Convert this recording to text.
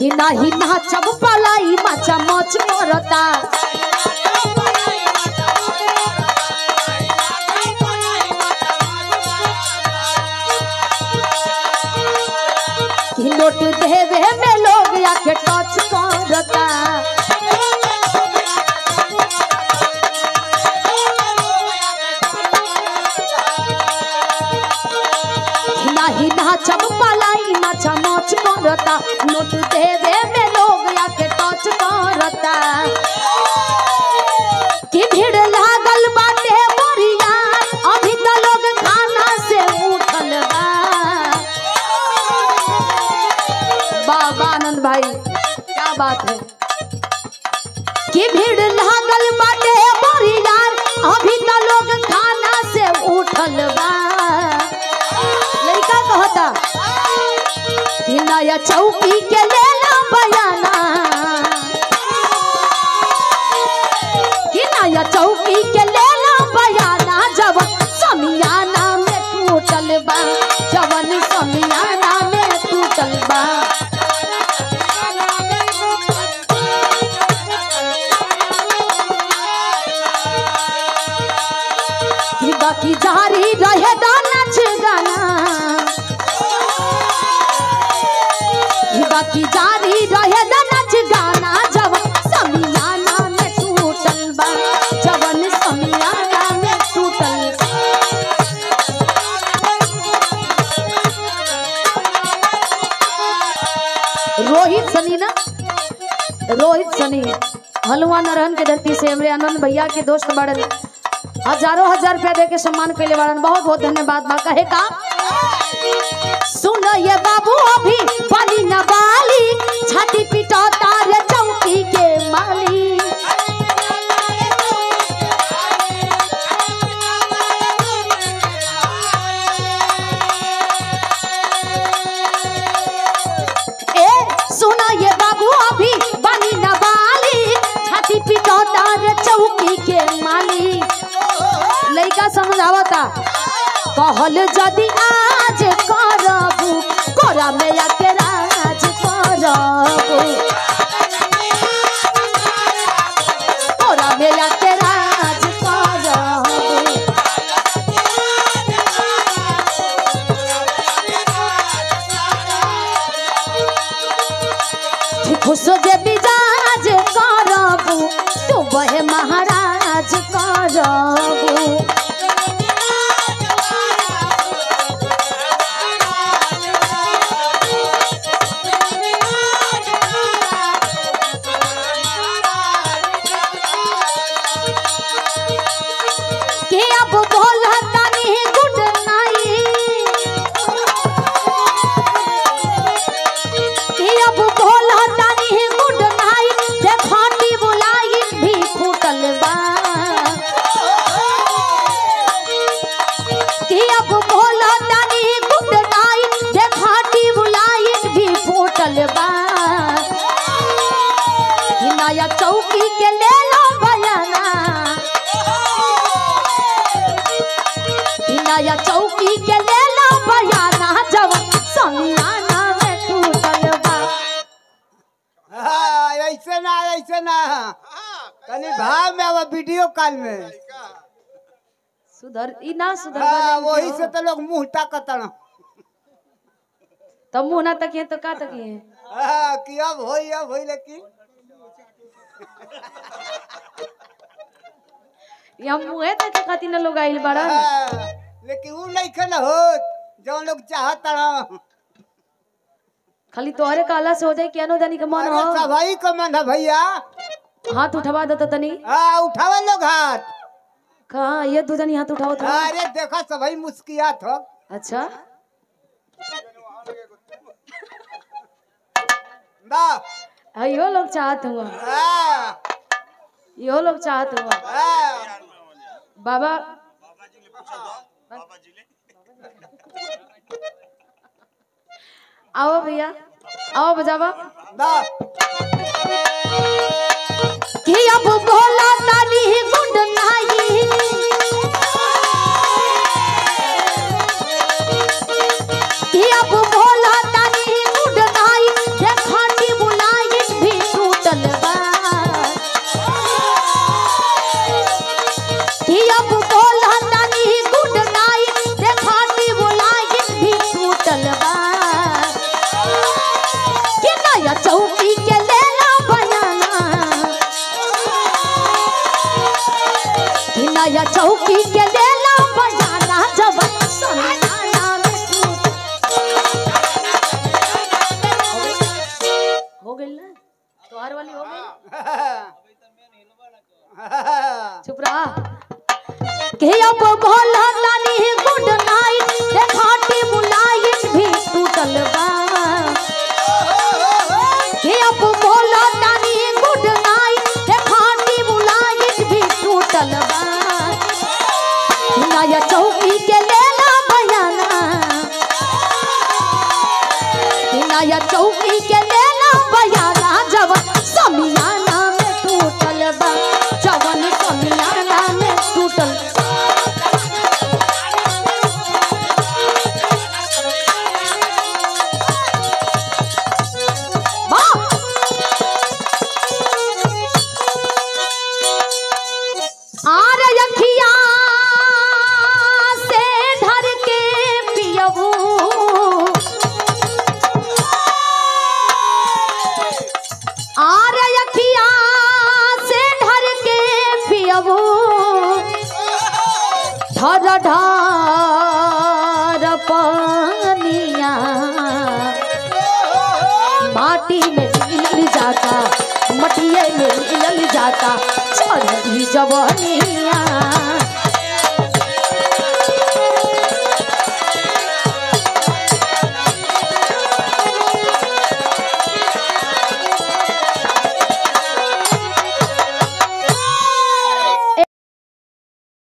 कि नाही नाचब पलाई मचा मच करता कि नोट देवे में लोग आके टच करता नाही नाचब पलाई मचा मच करता नोट देवे में लोग आके टच करता कि भीड़ लागल बाटे बरिया अभी तो लोग खाना से उठल बा बाबा आनंद भाई क्या बात है कि भीड़ लागल बाटे बरिया अभी तो लोग खाना से उठल बा लड़का कहता कि नया चौकी के लेला बयाना कि नया चौकी के लेला बयाना जब समियाना में टूटल बा जवन समियाना में टूटल बा कि बाकी जारी रहे नाच गाना कि बाकी जारी रहे नाच गाना जब समियाना में टूटल बा जवन समियाना में टूटल रोहित सनी ना रोहित सनी हलवा नरहन के धरती से हमरे आनंद भैया के दोस्त बड़े हजारों हजार रुपया दे के सम्मान कैले बाड़न बहुत बहुत धन्यवाद बा कहे का सुन ये बाबू अभी बनी न बाली छाती पिटा तारे चौकी के माली ए सुन ये बाबू अभी बनी न बाली छाती पिटा तारे चौकी के माली लड़का समझावता कहल जदि आज करबू कोरा में आके राज करबू कोरा में आके राज करबू खुश जे मिजाज करबू तू बहे महाराज करबू नया चौकी के ले लो बयाना नया चौकी के ले लो बयाना जब समियाना में टूटल बा ऐसे ना कनी भाव में अब वीडियो कॉल में सुधर ई ना सुधर वही से तो लोग मुंह ताकतन तब मुंह ना तकिए तो का तकिए कि अब होई लेकिन हम मुंह तक खातिर न लोग आइल बाड़ा लेकिन वो नहीं खन हो जो लोग चाहता खाली तोहरे काला से हो जाए क्या नो जानी का मन हो सभाई का मन है भैया हाथ उठवा दो तनी उठावा लोग हाथ कहाँ ये दो जनी हाथ उठाओ तो अरे देखा सभाई मुस्कियात हो अच्छा यो लोग चाहत हुआ यो लोग चाहत हुआ बाबा आओ भैया आओ बजावा कि अब बोला ताली गुंड नाही कि अब बोला ताली गुंड नाही देखा टी बुला नया चौकी के लेला बजाना जब समियाना में टूट हो गई ना तोहार वाली हो गई चुप रहा के अब बोला लानी गुड नाइट देखाटी मुलायम भी टूटल बा के अब बोला लानी गुड नाइट देखाटी मुलायम भी टूटल बा नया चौकी के लेला बयाना नया चौकी के लेला बयाना जब समियाना में टूटल बा जवन समियाना में टूटल ढार ढार पानिया माटी में मिल जाता मटिए में मिल जाता चढ़ी जवानी